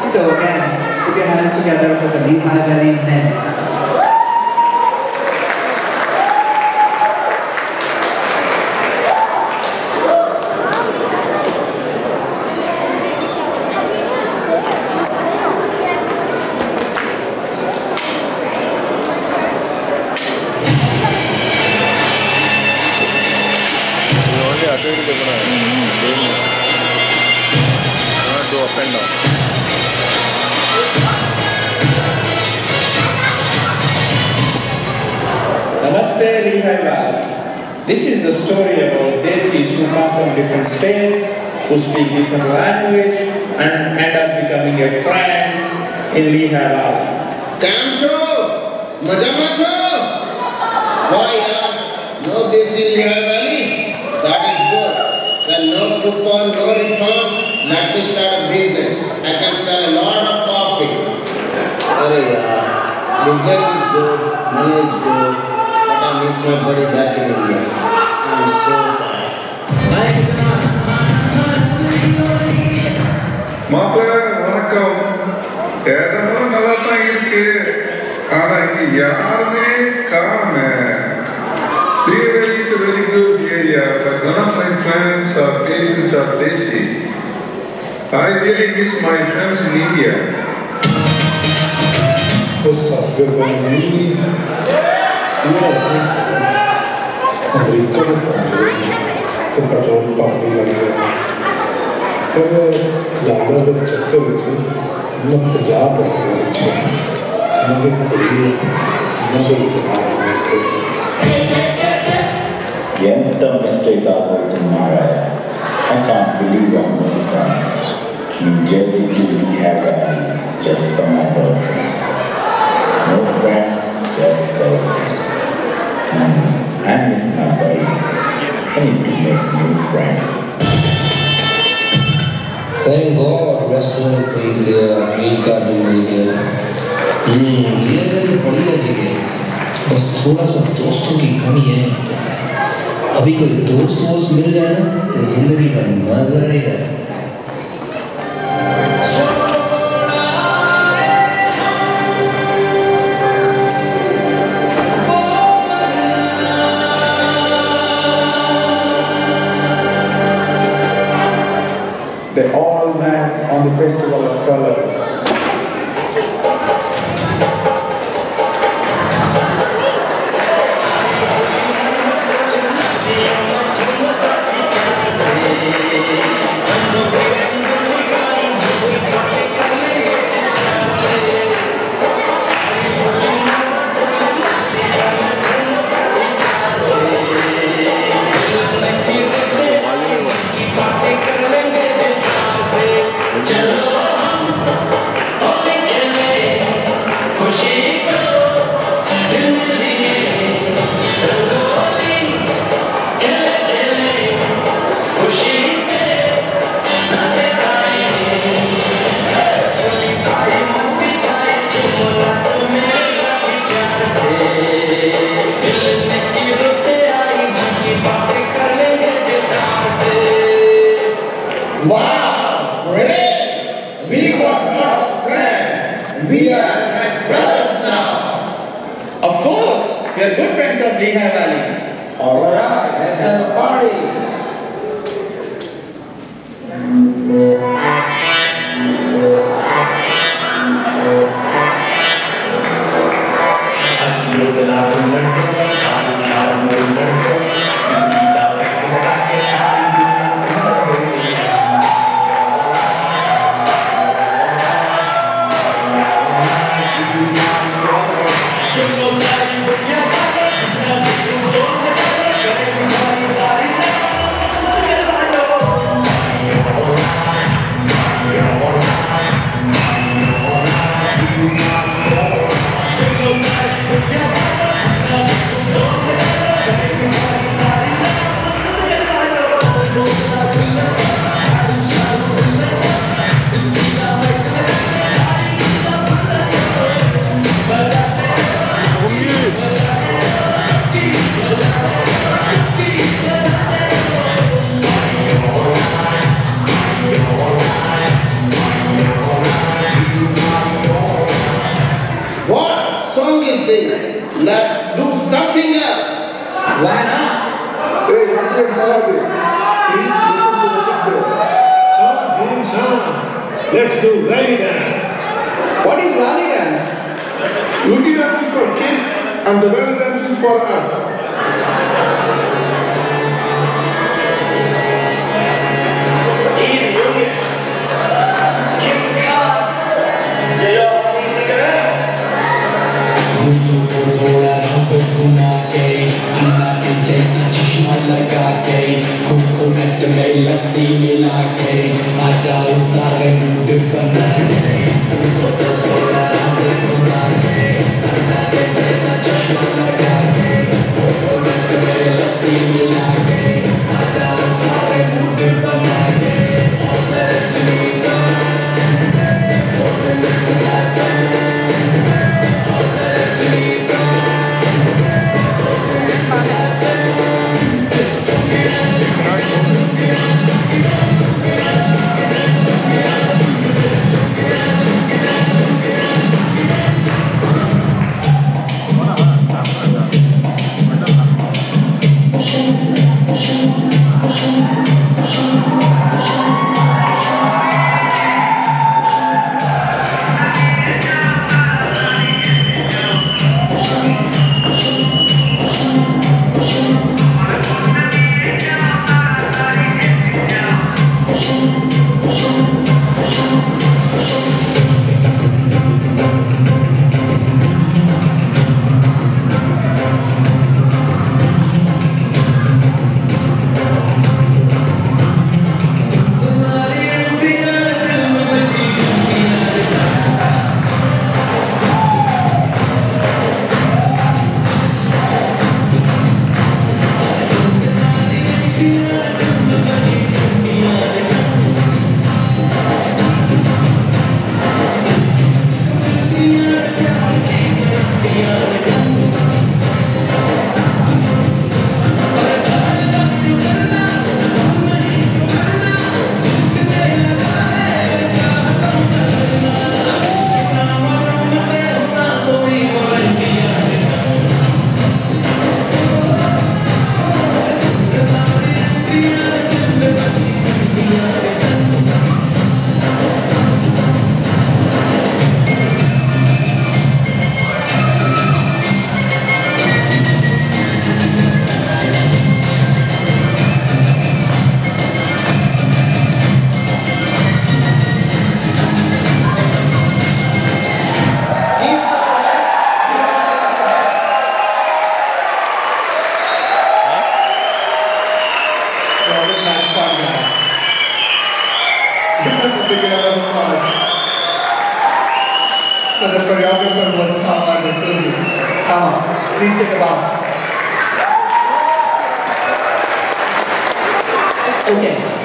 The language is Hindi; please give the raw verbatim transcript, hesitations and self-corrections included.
So again, put your hands together for the Lehigh Valley men. Namaste, Lehigh Valley. This is the story about Desis who come from different states, who speak different language, and end up becoming a friends in Lehigh Valley. Kamcho! Majamacho! Why, yeah, no Desi Lehigh Valley? That is good. Then no coupon, no refund. Let me start a business. I can sell a lot of coffee. Arey, yeah, business is good, money is good. I miss my buddy back in India. I'm so sad. Mapla, vanakkam. Edano nalatha irukku. Ana inga yarume kaaname. Lehigh is a very good area, but none of my friends or patients are Desi. I really miss my friends in India. What's up, good morning? Yeah, America में तो पेट्रोल पंप भी लग गया पर ज़्यादा जब चक्कर लगे न पंजाब रह गया अच्छा न भी कोई न भी ఎంత మిస్టేక్ ఆపోతున్నారా I can't believe I'm your friend. You just didn't have that just for my girlfriend. No friend, just girlfriend. Mm, I miss my buddies. I need to make new friends. Thank God, restaurant खरीद लिया, green card भी मिल गया. हम्म, ये मेरी बढ़िया जगह है. बस थोड़ा सा दोस्तों की कमी है. अभी कोई दोस्त वोस्त मिल जाए ना, तो जिंदगी का मजा ही है. They all met on the Festival of Colors. Wow, great! We got a lot of friends. We are like brothers now. Of course, we are good friends of Lehigh Valley. Alright, let's have a party. Let's do something else. Why not? Hey, Paddy and Samrat, please listen to the picture. Sean, Dean, Sean, let's do belly dance. What is Malay dance? Lucky dance is for kids and the belly dance is for us. लस्सी मिला के आजा सारे मूड बना के थोड़ा थोड़ा घुमा के अन्ना के जैसा चश्मा लगा के कोकोनट में लस्सी मिला के आजा सारे मूड बना के all that you need all that you need So the choreographer was Kama Rasuli. Kama, please take a bow. Okay.